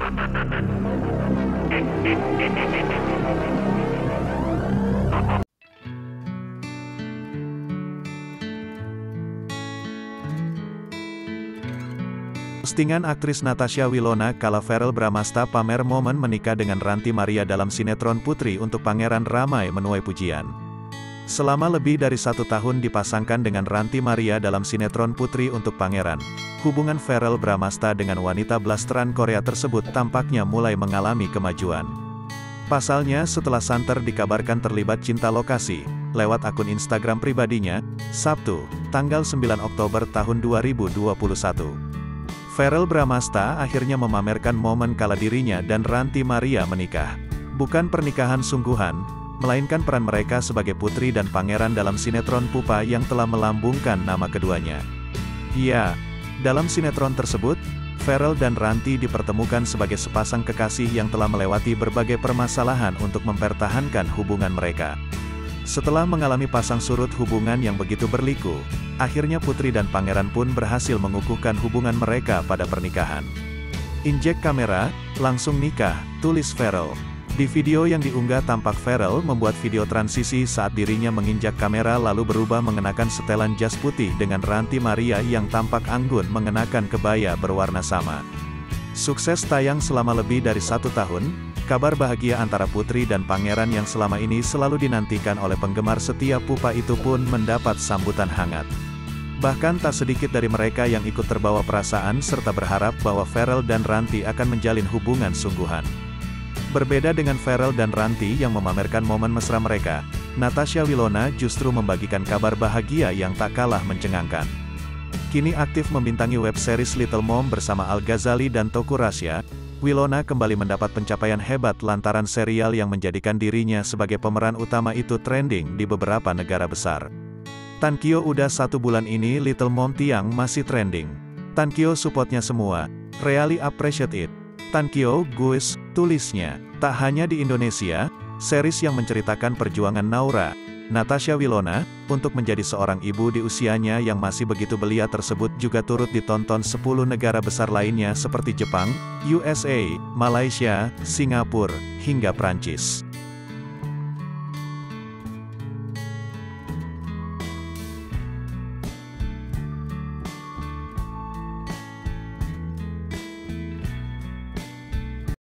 Postingan aktris Natasha Wilona kala Verrell Bramasta pamer momen menikah dengan Ranty Maria dalam sinetron Putri untuk Pangeran ramai menuai pujian. Selama lebih dari 1 tahun dipasangkan dengan Ranty Maria dalam sinetron Putri untuk Pangeran, hubungan Verrell Bramasta dengan wanita blasteran Korea tersebut tampaknya mulai mengalami kemajuan. Pasalnya setelah Santer dikabarkan terlibat cinta lokasi, lewat akun Instagram pribadinya, Sabtu, tanggal 9 Oktober tahun 2021. Verrell Bramasta akhirnya memamerkan momen kala dirinya dan Ranty Maria menikah. Bukan pernikahan sungguhan, melainkan peran mereka sebagai putri dan pangeran dalam sinetron Pupa yang telah melambungkan nama keduanya. Ya, dalam sinetron tersebut, Verrell dan Ranty dipertemukan sebagai sepasang kekasih yang telah melewati berbagai permasalahan untuk mempertahankan hubungan mereka. Setelah mengalami pasang surut hubungan yang begitu berliku, akhirnya putri dan pangeran pun berhasil mengukuhkan hubungan mereka pada pernikahan. "Injek kamera, langsung nikah," tulis Verrell. Di video yang diunggah tampak Verrell membuat video transisi saat dirinya menginjak kamera lalu berubah mengenakan setelan jas putih dengan Ranty Maria yang tampak anggun mengenakan kebaya berwarna sama. Sukses tayang selama lebih dari 1 tahun, kabar bahagia antara putri dan pangeran yang selama ini selalu dinantikan oleh penggemar setia Pupa itu pun mendapat sambutan hangat. Bahkan tak sedikit dari mereka yang ikut terbawa perasaan serta berharap bahwa Verrell dan Ranty akan menjalin hubungan sungguhan. Berbeda dengan Verrell dan Ranty yang memamerkan momen mesra mereka, Natasha Wilona justru membagikan kabar bahagia yang tak kalah mencengangkan. Kini aktif membintangi web series Little Mom bersama Al Ghazali dan Teuku Rasya, Wilona kembali mendapat pencapaian hebat lantaran serial yang menjadikan dirinya sebagai pemeran utama itu trending di beberapa negara besar. Tankyo udah 1 bulan ini Little Mom Tiang masih trending. Tankyo supportnya semua, really appreciate it. Tankyo, guys, tulisnya. Tak hanya di Indonesia, series yang menceritakan perjuangan Naura, Natasha Wilona, untuk menjadi seorang ibu di usianya yang masih begitu belia tersebut juga turut ditonton 10 negara besar lainnya seperti Jepang, USA, Malaysia, Singapura, hingga Prancis.